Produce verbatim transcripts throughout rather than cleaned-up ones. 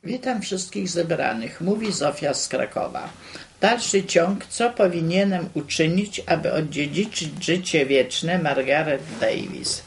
Witam wszystkich zebranych, mówi Zofia z Krakowa. Dalszy ciąg, co powinienem uczynić, aby odziedziczyć życie wieczne, Margaret Davis.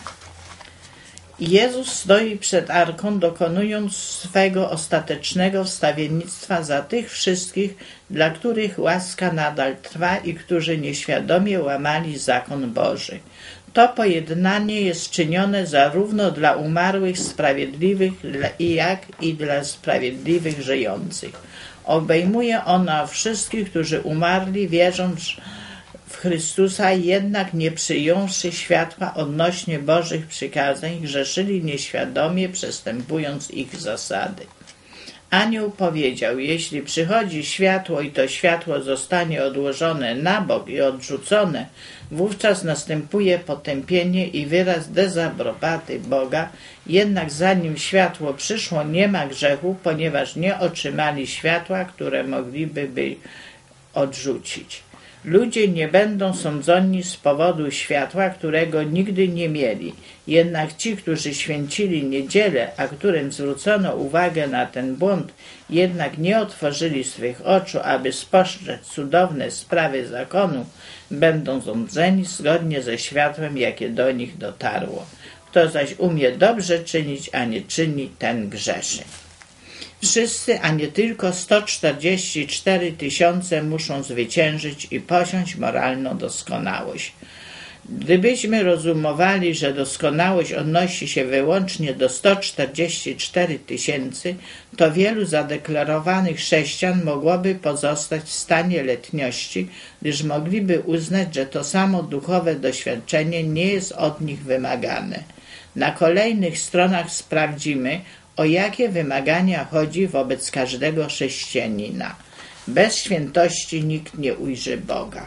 Jezus stoi przed arką, dokonując swego ostatecznego wstawiennictwa za tych wszystkich, dla których łaska nadal trwa i którzy nieświadomie łamali zakon Boży. To pojednanie jest czynione zarówno dla umarłych sprawiedliwych, jak i dla sprawiedliwych żyjących. Obejmuje ono wszystkich, którzy umarli, wierząc w Chrystusa, jednak nie przyjąwszy światła odnośnie Bożych przykazań, grzeszyli nieświadomie, przestępując ich zasady. Anioł powiedział: jeśli przychodzi światło i to światło zostanie odłożone na bok i odrzucone, wówczas następuje potępienie i wyraz dezaprobaty Boga, jednak zanim światło przyszło, nie ma grzechu, ponieważ nie otrzymali światła, które mogliby by odrzucić. Ludzie nie będą sądzeni z powodu światła, którego nigdy nie mieli. Jednak ci, którzy święcili niedzielę, a którym zwrócono uwagę na ten błąd, jednak nie otworzyli swych oczu, aby spostrzec cudowne sprawy zakonu, będą sądzeni zgodnie ze światłem, jakie do nich dotarło. Kto zaś umie dobrze czynić, a nie czyni, ten grzeszy. Wszyscy, a nie tylko sto czterdzieści cztery tysiące muszą zwyciężyć i posiąść moralną doskonałość. Gdybyśmy rozumowali, że doskonałość odnosi się wyłącznie do stu czterdziestu czterech tysięcy, to wielu zadeklarowanych chrześcijan mogłoby pozostać w stanie letniości, gdyż mogliby uznać, że to samo duchowe doświadczenie nie jest od nich wymagane. Na kolejnych stronach sprawdzimy, o jakie wymagania chodzi wobec każdego chrześcijanina. Bez świętości nikt nie ujrzy Boga.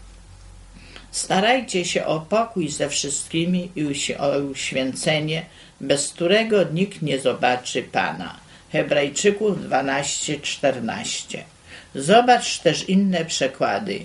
Starajcie się o pokój ze wszystkimi i o uświęcenie, bez którego nikt nie zobaczy Pana. Hebrajczyków dwanaście czternaście. Zobacz też inne przekłady.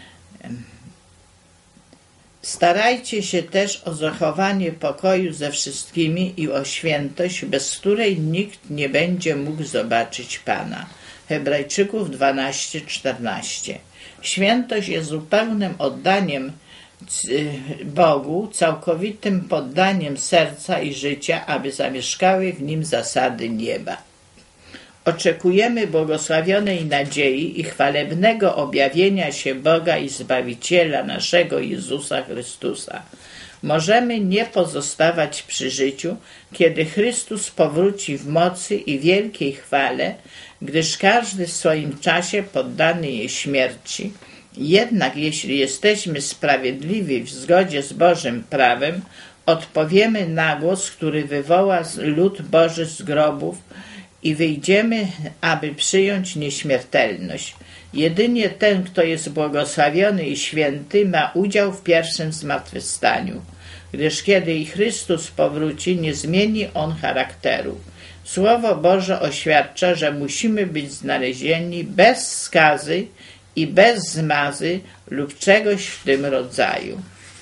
Starajcie się też o zachowanie pokoju ze wszystkimi i o świętość, bez której nikt nie będzie mógł zobaczyć Pana. Hebrajczyków dwanaście czternaście. Świętość jest zupełnym oddaniem Bogu, całkowitym poddaniem serca i życia, aby zamieszkały w nim zasady nieba. Oczekujemy błogosławionej nadziei i chwalebnego objawienia się Boga i Zbawiciela naszego Jezusa Chrystusa. Możemy nie pozostawać przy życiu, kiedy Chrystus powróci w mocy i wielkiej chwale, gdyż każdy w swoim czasie poddany jest śmierci. Jednak jeśli jesteśmy sprawiedliwi w zgodzie z Bożym prawem, odpowiemy na głos, który wywoła lud Boży z grobów, i wyjdziemy, aby przyjąć nieśmiertelność. Jedynie ten, kto jest błogosławiony i święty, ma udział w pierwszym zmartwychwstaniu, gdyż kiedy i Chrystus powróci, nie zmieni on charakteru. Słowo Boże oświadcza, że musimy być znalezieni bez skazy i bez zmazy lub czegoś w tym rodzaju.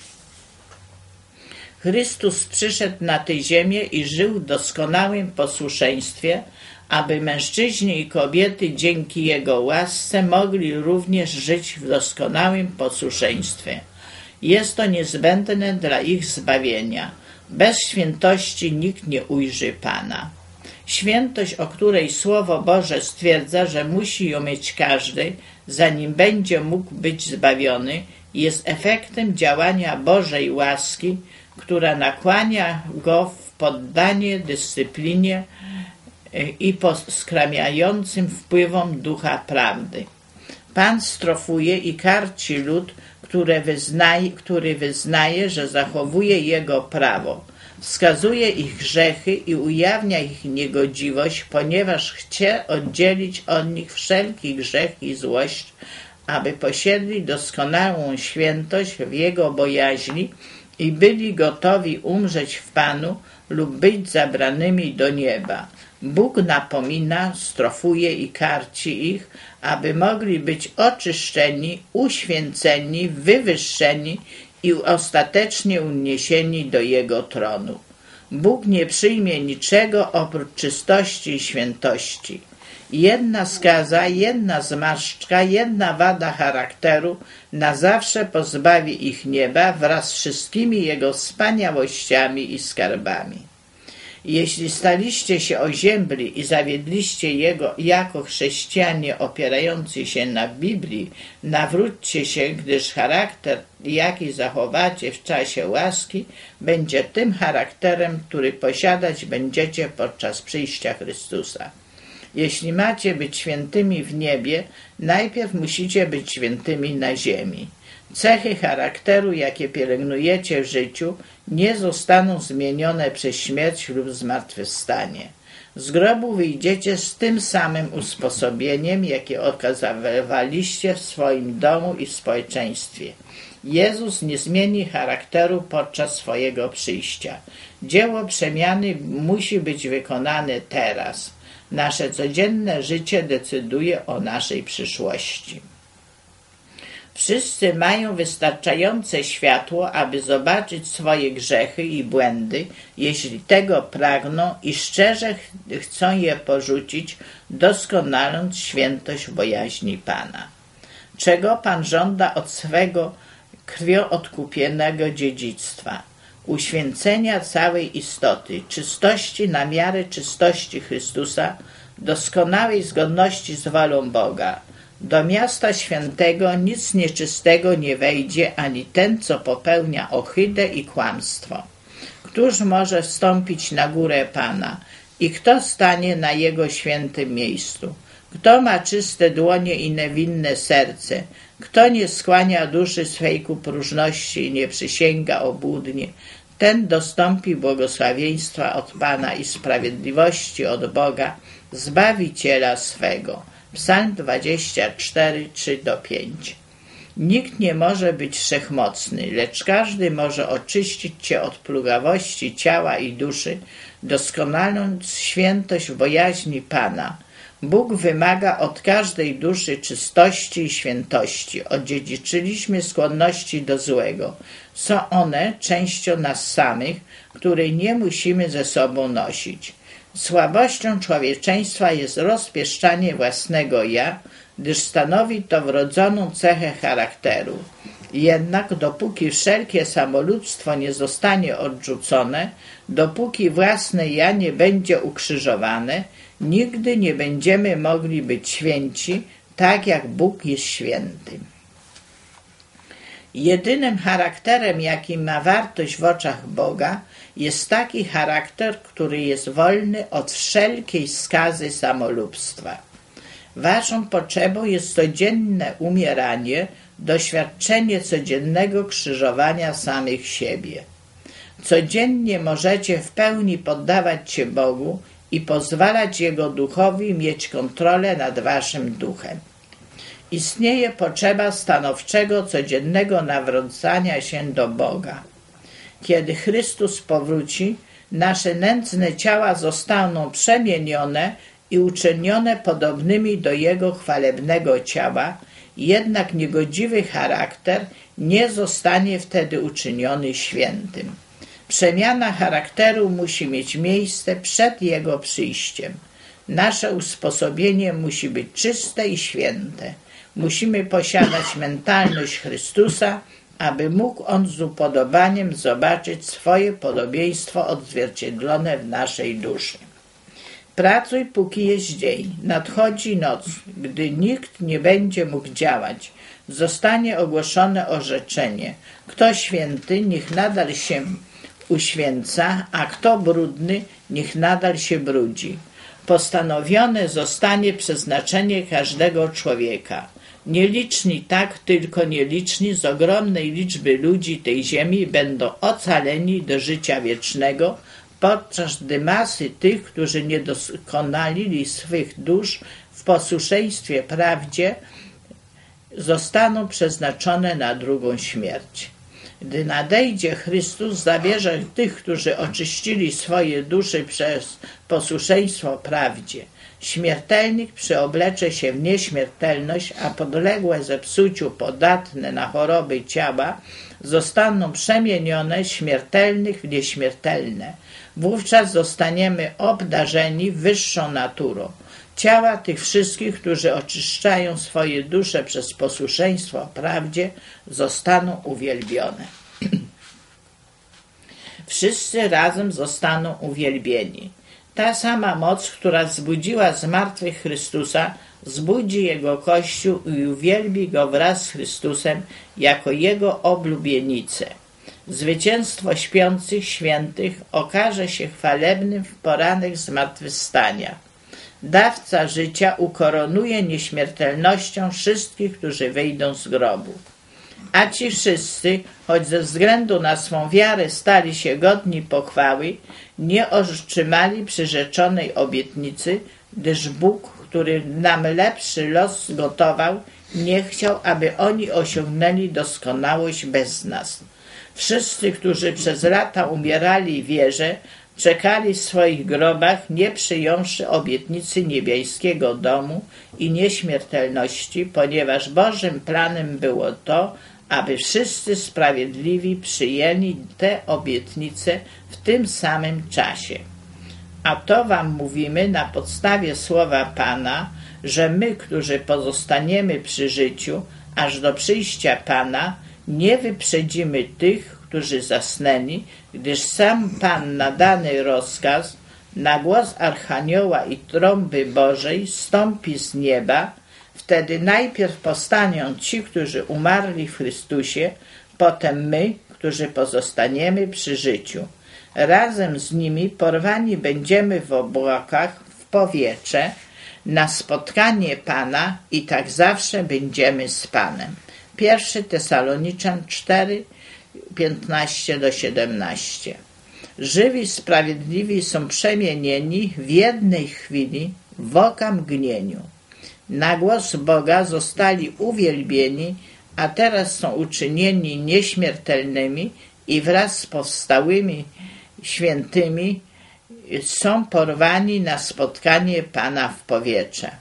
Chrystus przyszedł na tę ziemię i żył w doskonałym posłuszeństwie, aby mężczyźni i kobiety dzięki Jego łasce mogli również żyć w doskonałym posłuszeństwie. Jest to niezbędne dla ich zbawienia. Bez świętości nikt nie ujrzy Pana. Świętość, o której Słowo Boże stwierdza, że musi ją mieć każdy, zanim będzie mógł być zbawiony, jest efektem działania Bożej łaski, która nakłania go w poddanie dyscyplinie i poskramiającym wpływom Ducha Prawdy. Pan strofuje i karci lud, który wyznaje, który wyznaje, że zachowuje Jego prawo. Wskazuje ich grzechy i ujawnia ich niegodziwość, ponieważ chce oddzielić od nich wszelki grzech i złość, aby posiedli doskonałą świętość w Jego bojaźni i byli gotowi umrzeć w Panu lub być zabranymi do nieba. Bóg napomina, strofuje i karci ich, aby mogli być oczyszczeni, uświęceni, wywyższeni i ostatecznie uniesieni do Jego tronu. Bóg nie przyjmie niczego oprócz czystości i świętości. Jedna skaza, jedna zmarszczka, jedna wada charakteru na zawsze pozbawi ich nieba wraz z wszystkimi jego wspaniałościami i skarbami. Jeśli staliście się oziębli i zawiedliście Jego jako chrześcijanie opierający się na Biblii, nawróćcie się, gdyż charakter, jaki zachowacie w czasie łaski, będzie tym charakterem, który posiadać będziecie podczas przyjścia Chrystusa. Jeśli macie być świętymi w niebie, najpierw musicie być świętymi na ziemi. Cechy charakteru, jakie pielęgnujecie w życiu, nie zostaną zmienione przez śmierć lub zmartwychwstanie. Z grobu wyjdziecie z tym samym usposobieniem, jakie okazywaliście w swoim domu i w społeczeństwie. Jezus nie zmieni charakteru podczas swojego przyjścia. Dzieło przemiany musi być wykonane teraz. Nasze codzienne życie decyduje o naszej przyszłości. Wszyscy mają wystarczające światło, aby zobaczyć swoje grzechy i błędy, jeśli tego pragną i szczerze chcą je porzucić, doskonaląc świętość bojaźni Pana. Czego Pan żąda od swego krwią odkupionego dziedzictwa? Uświęcenia całej istoty, czystości na miarę czystości Chrystusa, doskonałej zgodności z wolą Boga. Do miasta świętego nic nieczystego nie wejdzie, ani ten, co popełnia ohydę i kłamstwo. Któż może wstąpić na górę Pana i kto stanie na Jego świętym miejscu? Kto ma czyste dłonie i niewinne serce? Kto nie skłania duszy swej ku próżności i nie przysięga obłudnie? Ten dostąpi błogosławieństwa od Pana i sprawiedliwości od Boga, Zbawiciela swego. Psalm dwadzieścia cztery, trzy do pięć. Nikt nie może być wszechmocny, lecz każdy może oczyścić cię od plugawości ciała i duszy, doskonaląc świętość w bojaźni Pana. Bóg wymaga od każdej duszy czystości i świętości. Odziedziczyliśmy skłonności do złego. Są one częścią nas samych, której nie musimy ze sobą nosić. Słabością człowieczeństwa jest rozpieszczanie własnego ja, gdyż stanowi to wrodzoną cechę charakteru. Jednak dopóki wszelkie samolubstwo nie zostanie odrzucone, dopóki własne ja nie będzie ukrzyżowane, nigdy nie będziemy mogli być święci, tak jak Bóg jest święty. Jedynym charakterem, jaki ma wartość w oczach Boga, jest taki charakter, który jest wolny od wszelkiej skazy samolubstwa. Waszą potrzebą jest codzienne umieranie, doświadczenie codziennego krzyżowania samych siebie. Codziennie możecie w pełni poddawać się Bogu i pozwalać Jego duchowi mieć kontrolę nad waszym duchem. Istnieje potrzeba stanowczego, codziennego nawracania się do Boga. Kiedy Chrystus powróci, nasze nędzne ciała zostaną przemienione i uczynione podobnymi do Jego chwalebnego ciała, jednak niegodziwy charakter nie zostanie wtedy uczyniony świętym. Przemiana charakteru musi mieć miejsce przed Jego przyjściem. Nasze usposobienie musi być czyste i święte. Musimy posiadać mentalność Chrystusa, aby mógł On z upodobaniem zobaczyć swoje podobieństwo odzwierciedlone w naszej duszy. Pracuj, póki jest dzień. Nadchodzi noc, gdy nikt nie będzie mógł działać. Zostanie ogłoszone orzeczenie. Kto święty, niech nadal się uświęca, a kto brudny, niech nadal się brudzi. Postanowione zostanie przeznaczenie każdego człowieka. Nieliczni, tak tylko nieliczni z ogromnej liczby ludzi tej ziemi będą ocaleni do życia wiecznego, podczas gdy masy tych, którzy nie doskonalili swych dusz w posłuszeństwie prawdzie, zostaną przeznaczone na drugą śmierć. Gdy nadejdzie Chrystus, zabierze tych, którzy oczyścili swoje dusze przez posłuszeństwo prawdzie. Śmiertelnik przyoblecze się w nieśmiertelność, a podległe zepsuciu, podatne na choroby ciała zostaną przemienione śmiertelnych w nieśmiertelne. Wówczas zostaniemy obdarzeni wyższą naturą. Ciała tych wszystkich, którzy oczyszczają swoje dusze przez posłuszeństwo prawdzie, zostaną uwielbione. Wszyscy razem zostaną uwielbieni. Ta sama moc, która zbudziła z martwych Chrystusa, zbudzi Jego Kościół i uwielbi Go wraz z Chrystusem jako Jego oblubienicę. Zwycięstwo śpiących świętych okaże się chwalebnym w poranek zmartwychwstania. Dawca życia ukoronuje nieśmiertelnością wszystkich, którzy wyjdą z grobu. A ci wszyscy, choć ze względu na swą wiarę stali się godni pochwały, nie otrzymali przyrzeczonej obietnicy, gdyż Bóg, który nam lepszy los zgotował, nie chciał, aby oni osiągnęli doskonałość bez nas. Wszyscy, którzy przez lata umierali w wierze, czekali w swoich grobach, nie przyjąwszy obietnicy niebieskiego domu i nieśmiertelności, ponieważ Bożym planem było to, aby wszyscy sprawiedliwi przyjęli te obietnice w tym samym czasie. A to wam mówimy na podstawie słowa Pana, że my, którzy pozostaniemy przy życiu, aż do przyjścia Pana, nie wyprzedzimy tych, którzy zasnęli, gdyż sam Pan na dany rozkaz, na głos Archanioła i trąby Bożej stąpi z nieba. Wtedy najpierw powstaną ci, którzy umarli w Chrystusie, potem my, którzy pozostaniemy przy życiu. Razem z nimi porwani będziemy w obłokach, w powietrze, na spotkanie Pana i tak zawsze będziemy z Panem. Pierwszy Tesaloniczan cztery, piętnaście do siedemnastu. Żywi sprawiedliwi są przemienieni w jednej chwili w okamgnieniu. Na głos Boga zostali uwielbieni, a teraz są uczynieni nieśmiertelnymi i wraz z powstałymi świętymi są porwani na spotkanie Pana w powietrze.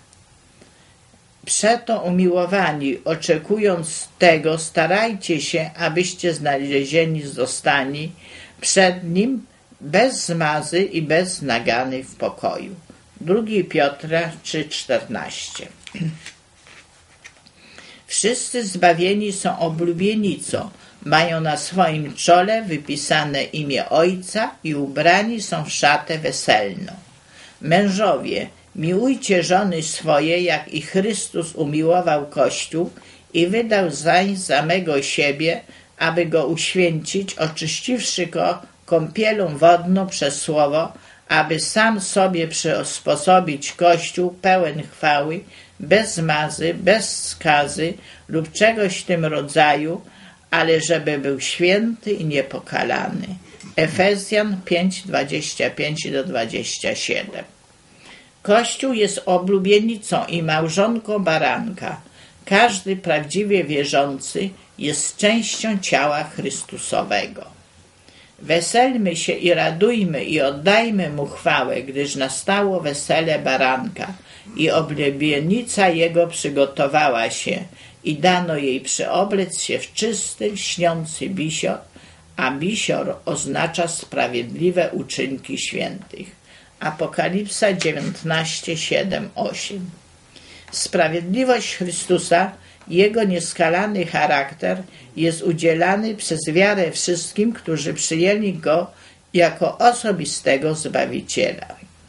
Przeto umiłowani, oczekując tego, starajcie się, abyście znalezieni zostali przed Nim bez zmazy i bez nagany w pokoju. Drugi Piotra trzy, czternaście. Wszyscy zbawieni są oblubienicą, mają na swoim czole wypisane imię Ojca i ubrani są w szatę weselną. Mężowie, miłujcie żony swoje, jak i Chrystus umiłował Kościół i wydał zań samego siebie, aby go uświęcić, oczyściwszy go kąpielą wodną przez słowo, aby sam sobie przysposobić Kościół pełen chwały, bez mazy, bez skazy lub czegoś w tym rodzaju, ale żeby był święty i niepokalany. Efezjan pięć, dwadzieścia pięć do dwudziestu siedmiu. Kościół jest oblubienicą i małżonką baranka. Każdy prawdziwie wierzący jest częścią ciała Chrystusowego. Weselmy się i radujmy i oddajmy Mu chwałę, gdyż nastało wesele baranka i oblubienica Jego przygotowała się i dano jej przyoblec się w czysty, lśniący bisior, a bisior oznacza sprawiedliwe uczynki świętych. Apokalipsa dziewiętnaście, siedem, osiem. Sprawiedliwość Chrystusa, Jego nieskalany charakter jest udzielany przez wiarę wszystkim, którzy przyjęli Go jako osobistego Zbawiciela.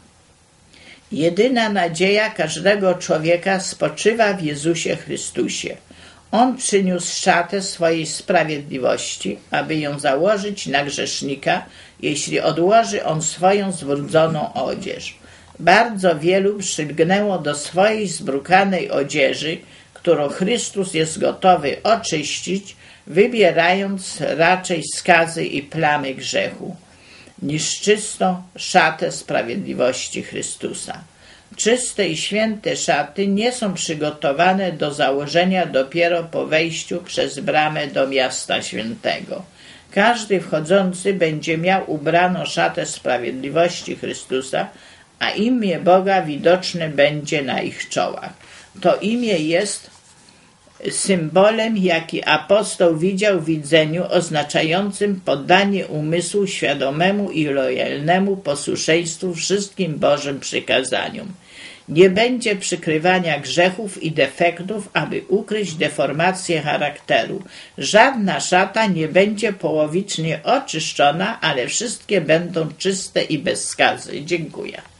Jedyna nadzieja każdego człowieka spoczywa w Jezusie Chrystusie. On przyniósł szatę swojej sprawiedliwości, aby ją założyć na grzesznika, jeśli odłoży on swoją zwróconą odzież. Bardzo wielu przylgnęło do swojej zbrukanej odzieży, którą Chrystus jest gotowy oczyścić, wybierając raczej skazy i plamy grzechu, niż czystą szatę sprawiedliwości Chrystusa. Czyste i święte szaty nie są przygotowane do założenia dopiero po wejściu przez bramę do miasta świętego. Każdy wchodzący będzie miał ubraną szatę sprawiedliwości Chrystusa, a imię Boga widoczne będzie na ich czołach. To imię jest symbolem, jaki apostoł widział w widzeniu, oznaczającym poddanie umysłu świadomemu i lojalnemu posłuszeństwu wszystkim Bożym przykazaniom. Nie będzie przykrywania grzechów i defektów, aby ukryć deformację charakteru. Żadna szata nie będzie połowicznie oczyszczona, ale wszystkie będą czyste i bez skazy. Dziękuję.